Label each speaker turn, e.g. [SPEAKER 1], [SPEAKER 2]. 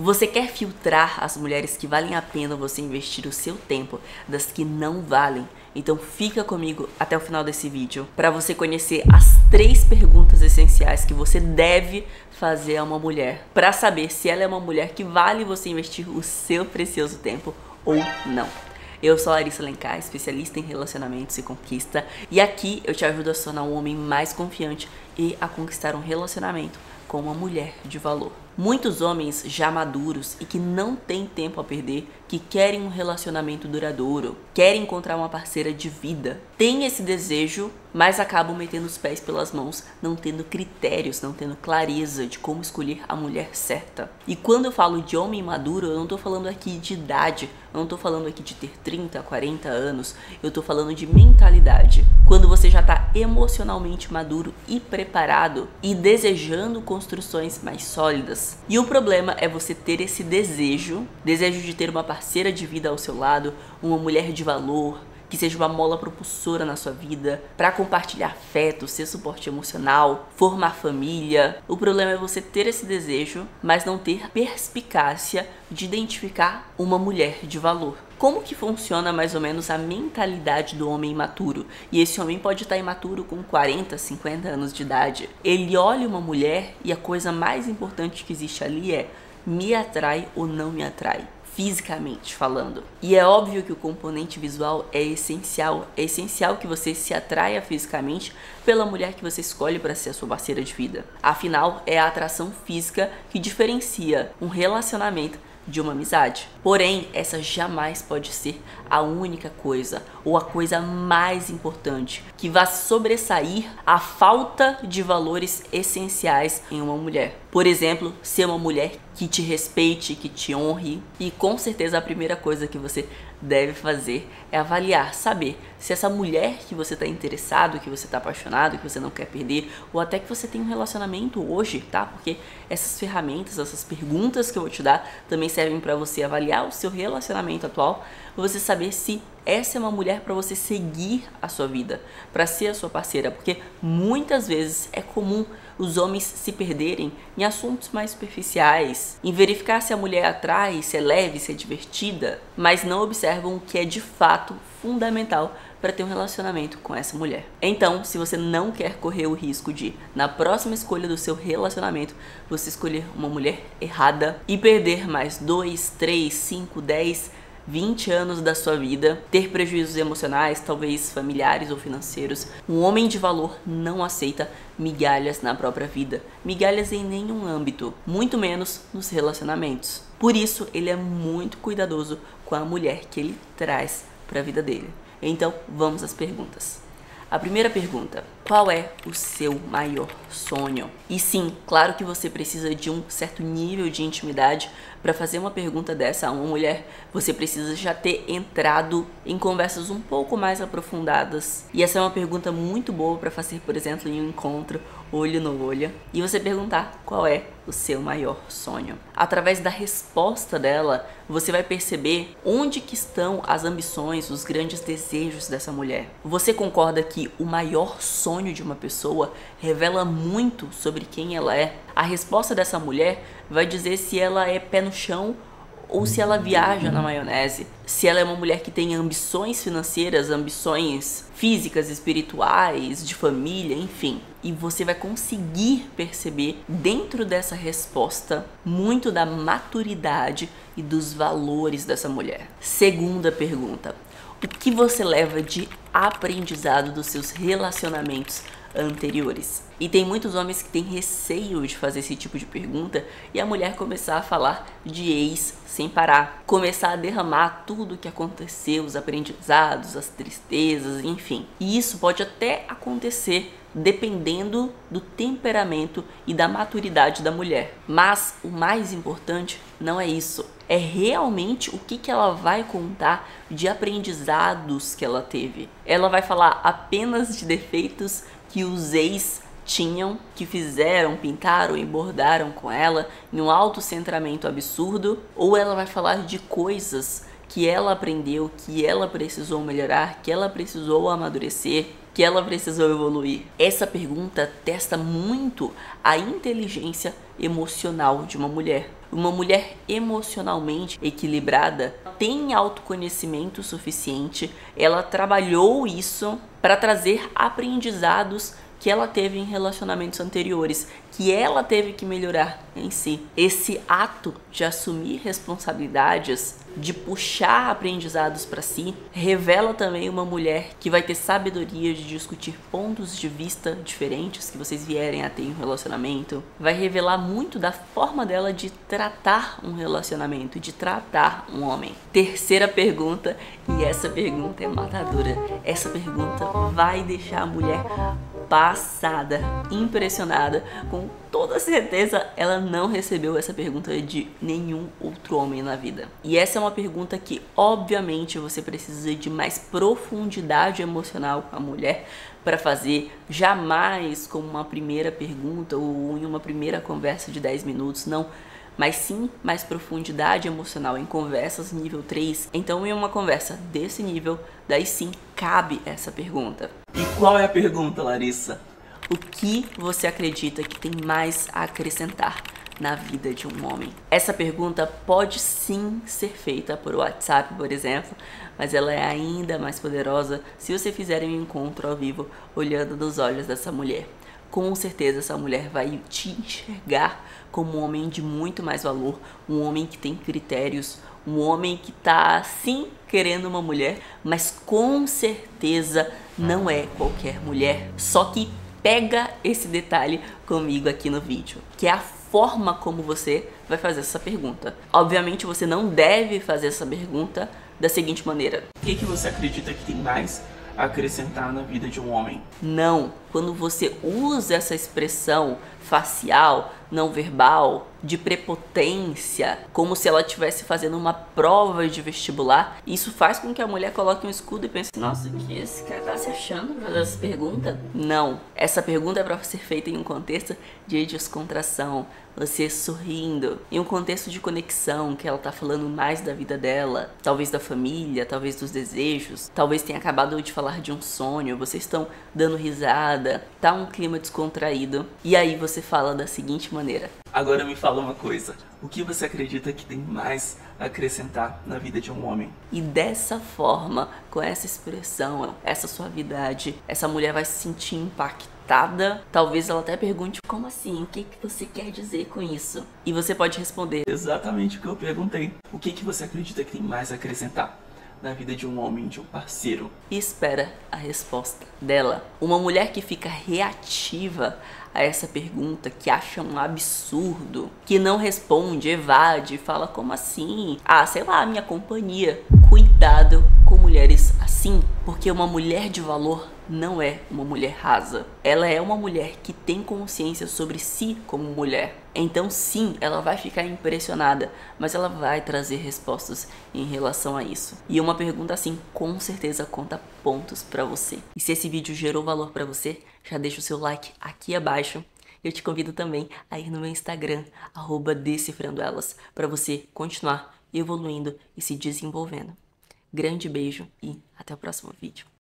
[SPEAKER 1] Você quer filtrar as mulheres que valem a pena você investir o seu tempo das que não valem? Então fica comigo até o final desse vídeo para você conhecer as 3 perguntas essenciais que você deve fazer a uma mulher para saber se ela é uma mulher que vale você investir o seu precioso tempo ou não. Eu sou a Larissa Alencar, especialista em relacionamentos e conquista, e aqui eu te ajudo a se tornar um homem mais confiante e a conquistar um relacionamento com uma mulher de valor. Muitos homens já maduros e que não têm tempo a perder, que querem um relacionamento duradouro, querem encontrar uma parceira de vida, têm esse desejo, mas acabam metendo os pés pelas mãos, não tendo critérios, não tendo clareza de como escolher a mulher certa. E quando eu falo de homem maduro, eu não tô falando aqui de idade, eu não tô falando aqui de ter 30, 40 anos, eu tô falando de mentalidade. Quando você já tá emocionalmente maduro e preparado e desejando construções mais sólidas. E o problema é você ter esse desejo de ter uma parceira de vida ao seu lado, uma mulher de valor, que seja uma mola propulsora na sua vida, para compartilhar afeto, ser suporte emocional, formar família. O problema é você ter esse desejo, mas não ter perspicácia de identificar uma mulher de valor. Como que funciona mais ou menos a mentalidade do homem imaturo? E esse homem pode estar imaturo com 40, 50 anos de idade. Ele olha uma mulher e a coisa mais importante que existe ali é: me atrai ou não me atrai? Fisicamente falando. E é óbvio que o componente visual é essencial. É essencial que você se atraia fisicamente pela mulher que você escolhe para ser a sua parceira de vida. Afinal, é a atração física que diferencia um relacionamento de uma amizade. Porém, essa jamais pode ser a única coisa ou a coisa mais importante que vai sobressair a falta de valores essenciais em uma mulher. Por exemplo, ser uma mulher que te respeite, que te honre. E com certeza a primeira coisa que você deve fazer é avaliar, saber se essa mulher que você está interessado, que você está apaixonado, que você não quer perder, ou até que você tem um relacionamento hoje, tá? Porque essas ferramentas, essas perguntas que eu vou te dar também servem para você avaliar o seu relacionamento atual, para você saber se essa é uma mulher para você seguir a sua vida, para ser a sua parceira, porque muitas vezes é comum os homens se perderem em assuntos mais superficiais, em verificar se a mulher atrai, se é leve, se é divertida, mas não observam o que é de fato fundamental para ter um relacionamento com essa mulher. Então, se você não quer correr o risco de, na próxima escolha do seu relacionamento, você escolher uma mulher errada e perder mais 2, 3, 5, 10, 20 anos da sua vida, ter prejuízos emocionais, talvez familiares ou financeiros, um homem de valor não aceita migalhas na própria vida, migalhas em nenhum âmbito, muito menos nos relacionamentos. Por isso, ele é muito cuidadoso com a mulher que ele traz para a vida dele. Então, vamos às perguntas. A primeira pergunta: qual é o seu maior sonho? E sim, claro que você precisa de um certo nível de intimidade para fazer uma pergunta dessa a uma mulher. Você precisa já ter entrado em conversas um pouco mais aprofundadas. E essa é uma pergunta muito boa para fazer, por exemplo, em um encontro olho no olho, e você perguntar qual é o seu maior sonho. Através da resposta dela, você vai perceber onde que estão as ambições, os grandes desejos dessa mulher. Você concorda que o maior sonho de uma pessoa revela muito sobre quem ela é? A resposta dessa mulher vai dizer se ela é pé no chão ou se ela viaja na maionese, se ela é uma mulher que tem ambições financeiras, ambições físicas, espirituais, de família, enfim. E você vai conseguir perceber dentro dessa resposta muito da maturidade e dos valores dessa mulher. Segunda pergunta: o que você leva de aprendizado dos seus relacionamentos anteriores? E tem muitos homens que têm receio de fazer esse tipo de pergunta e a mulher começar a falar de ex sem parar, começar a derramar tudo o que aconteceu, os aprendizados, as tristezas, enfim. E isso pode até acontecer dependendo do temperamento e da maturidade da mulher. Mas o mais importante não é isso. É realmente o que ela vai contar de aprendizados que ela teve. Ela vai falar apenas de defeitos que os ex tinham, que fizeram, pintaram e bordaram com ela em um autocentramento absurdo, ou ela vai falar de coisas que ela aprendeu, que ela precisou melhorar, que ela precisou amadurecer, que ela precisou evoluir? Essa pergunta testa muito a inteligência emocional de uma mulher. Uma mulher emocionalmente equilibrada tem autoconhecimento suficiente, ela trabalhou isso para trazer aprendizados que ela teve em relacionamentos anteriores, que ela teve que melhorar em si. Esse ato de assumir responsabilidades, de puxar aprendizados para si, revela também uma mulher que vai ter sabedoria de discutir pontos de vista diferentes que vocês vierem a ter em um relacionamento. Vai revelar muito da forma dela de tratar um relacionamento, de tratar um homem. Terceira pergunta, e essa pergunta é matadora. Essa pergunta vai deixar a mulher passada, impressionada. Com toda certeza ela não recebeu essa pergunta de nenhum outro homem na vida. E essa é uma pergunta que obviamente você precisa de mais profundidade emocional com a mulher para fazer, jamais como uma primeira pergunta ou em uma primeira conversa de 10 minutos, não. Mas sim mais profundidade emocional em conversas nível 3. Então em uma conversa desse nível, daí sim cabe essa pergunta. E qual é a pergunta, Larissa? O que você acredita que tem mais a acrescentar na vida de um homem? Essa pergunta pode sim ser feita por WhatsApp, por exemplo, mas ela é ainda mais poderosa se você fizer um encontro ao vivo olhando nos olhos dessa mulher. Com certeza essa mulher vai te enxergar como um homem de muito mais valor, um homem que tem critérios, um homem que tá sim querendo uma mulher, mas com certeza não é qualquer mulher. Só que pega esse detalhe comigo aqui no vídeo, que é a forma como você vai fazer essa pergunta. Obviamente você não deve fazer essa pergunta da seguinte maneira: o que você acredita que tem mais a acrescentar na vida de um homem? Não. Quando você usa essa expressão facial, não verbal, de prepotência, como se ela estivesse fazendo uma prova de vestibular, isso faz com que a mulher coloque um escudo e pense: nossa, o que esse cara tá se achando pra fazer essa pergunta? Não. Essa pergunta é para ser feita em um contexto de descontração, você sorrindo, em um contexto de conexão, que ela tá falando mais da vida dela, talvez da família, talvez dos desejos, talvez tenha acabado de falar de um sonho, vocês estão dando risada, tá um clima descontraído, e aí você fala da seguinte maneira: agora me fala uma coisa, o que você acredita que tem mais a acrescentar na vida de um homem? E dessa forma, com essa expressão, essa suavidade, essa mulher vai se sentir impactada. Talvez ela até pergunte: como assim? O que você quer dizer com isso? E você pode responder exatamente o que eu perguntei. O que você acredita que tem mais a acrescentar na vida de um homem, de um parceiro? E espera a resposta dela. Uma mulher que fica reativa a essa pergunta, que acha um absurdo, que não responde, evade, fala: como assim? Ah, sei lá, minha companhia. Cuidado com mulheres assim, porque uma mulher de valor não é uma mulher rasa. Ela é uma mulher que tem consciência sobre si como mulher. Então sim, ela vai ficar impressionada, mas ela vai trazer respostas em relação a isso. E uma pergunta assim, com certeza conta pontos pra você. E se esse vídeo gerou valor pra você, já deixa o seu like aqui abaixo. Eu te convido também a ir no meu Instagram, @decifrandoelas, pra você continuar evoluindo e se desenvolvendo. Grande beijo e até o próximo vídeo.